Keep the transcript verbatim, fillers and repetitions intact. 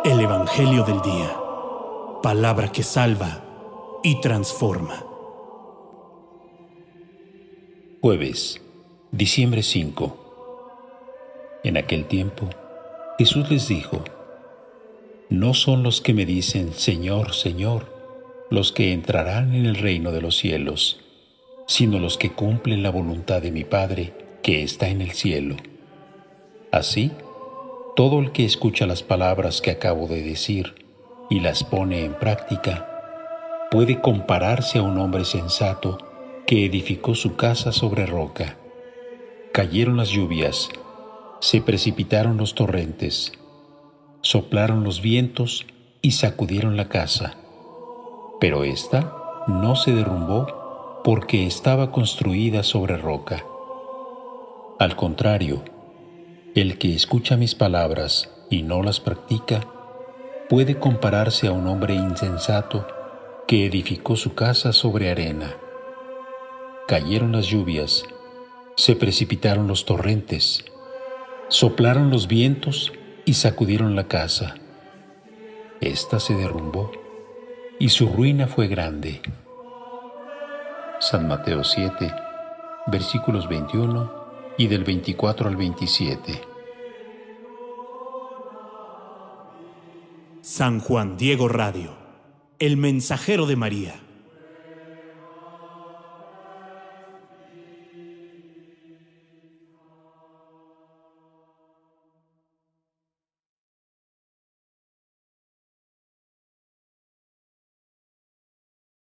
El Evangelio del Día. Palabra que salva y transforma. Jueves, diciembre cinco. En aquel tiempo, Jesús les dijo: No son los que me dicen Señor, Señor, los que entrarán en el reino de los cielos, sino los que cumplen la voluntad de mi Padre que está en el cielo. Así, todo el que escucha las palabras que acabo de decir y las pone en práctica, puede compararse a un hombre sensato que edificó su casa sobre roca. Cayeron las lluvias, se precipitaron los torrentes, soplaron los vientos y sacudieron la casa. Pero ésta no se derrumbó porque estaba construida sobre roca. Al contrario, el que escucha mis palabras y no las practica, puede compararse a un hombre insensato que edificó su casa sobre arena. Cayeron las lluvias, se precipitaron los torrentes, soplaron los vientos y sacudieron la casa. Esta se derrumbó y su ruina fue grande. San Mateo siete, versículos veintiuno y del veinticuatro al veintisiete. San Juan Diego Radio, el mensajero de María.